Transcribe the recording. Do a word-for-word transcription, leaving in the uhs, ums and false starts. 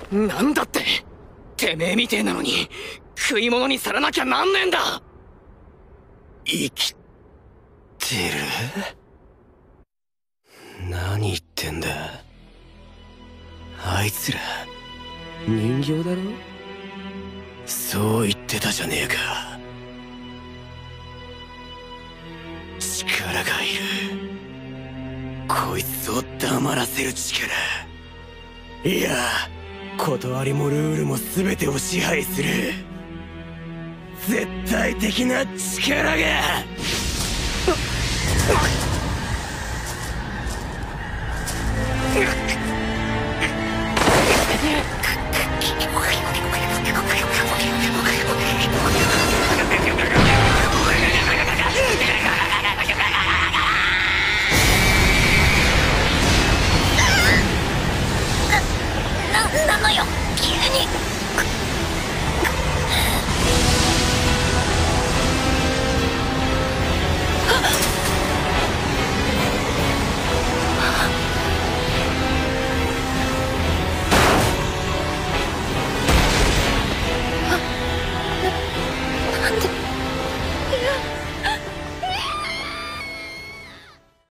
なんだって、てめえみてえなのに食い物にされなきゃなんねえんだ。 生きてる？何言ってんだ。あいつら人形だろ？そう言ってたじゃねえか。力がいる。こいつを黙らせる力。いや、断りもルールも全てを支配する絶対的な力が。 な、なのよ、急に。